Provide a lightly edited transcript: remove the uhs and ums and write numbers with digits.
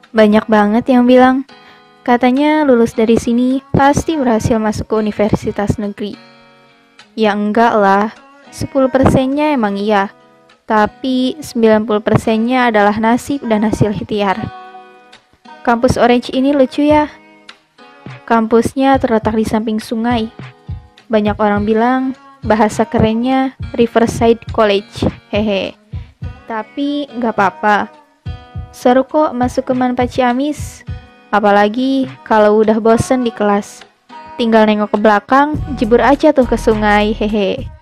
Banyak banget yang bilang, katanya lulus dari sini pasti berhasil masuk ke universitas negeri. Ya enggak lah, 10%-nya emang iya, tapi 90%-nya adalah nasib dan hasil ikhtiar. Kampus Orange ini lucu ya. Kampusnya terletak di samping sungai. Banyak orang bilang bahasa kerennya Riverside College. Hehe. Tapi nggak apa-apa. Seru kok masuk ke Manpa Ciamis. Apalagi kalau udah bosen di kelas. Tinggal nengok ke belakang, jebur aja tuh ke sungai. Hehe.